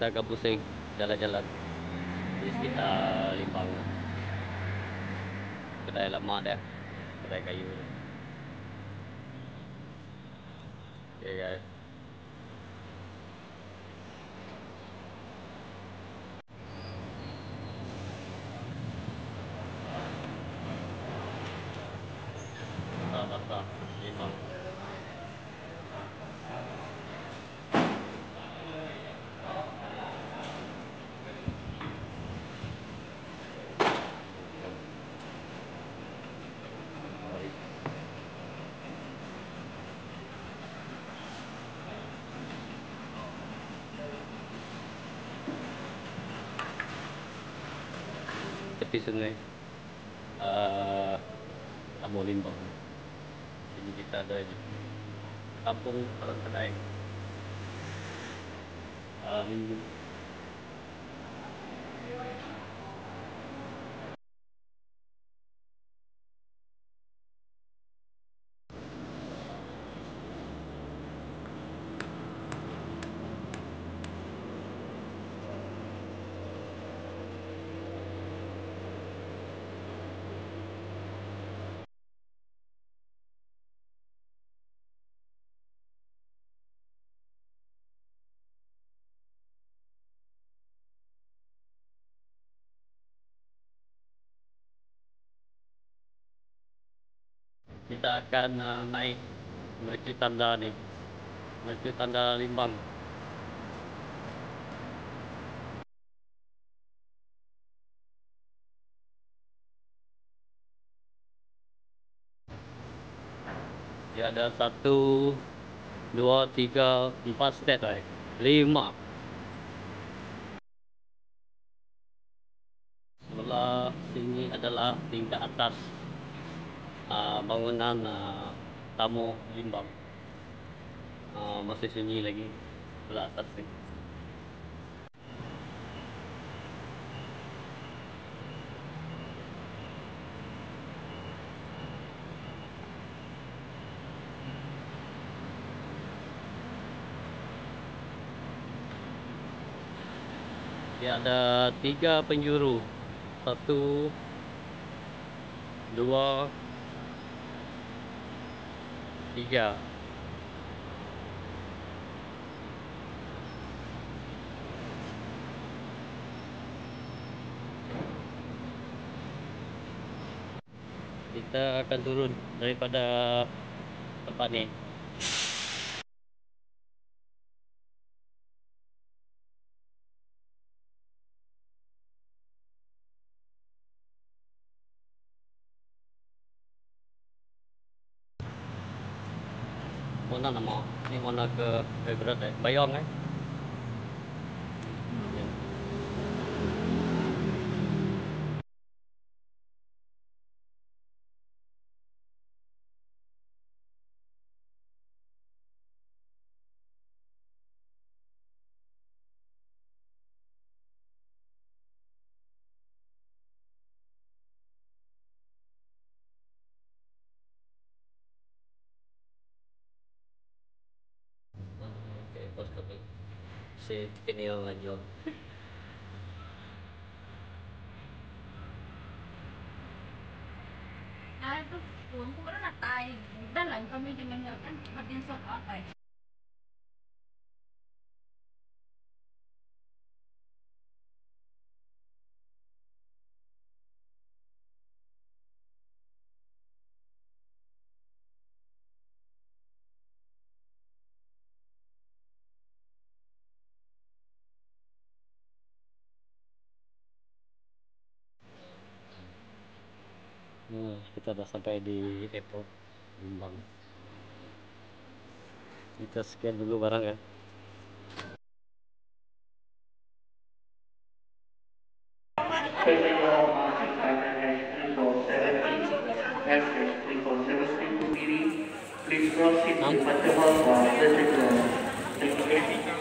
kita ke Busing jalan-jalan di sekitar Limbang. Kedai lama dia, kedai kayu dia. Okay guys. Pasar Limbang. Tepi sungai Tabur Limbang. Sini kita ada kampung orang kedai. Kita akan naik menuju tanda ni, menuju tanda Limbang. Dia ada 1, 2, 3, 4 step, 5. Sebelah sini adalah tingkat atas bangunan tamu Limbang. Masih sunyi lagi sebelah atas ni. Dia ada 3 penjuru. 1, 2, 3. Kita akan turun daripada tempat ni. Mana nama? Ni mana ke Berat Bayong Okay, pos kami. Si Tinio Lanjol. Itu uangku kan natai dan lain kami dengan kan bagian sok apa ya. Kita dah sampai di airport Limbang. Kita scan dulu barang ya. Please proceed to the table for the check-in. Thank you.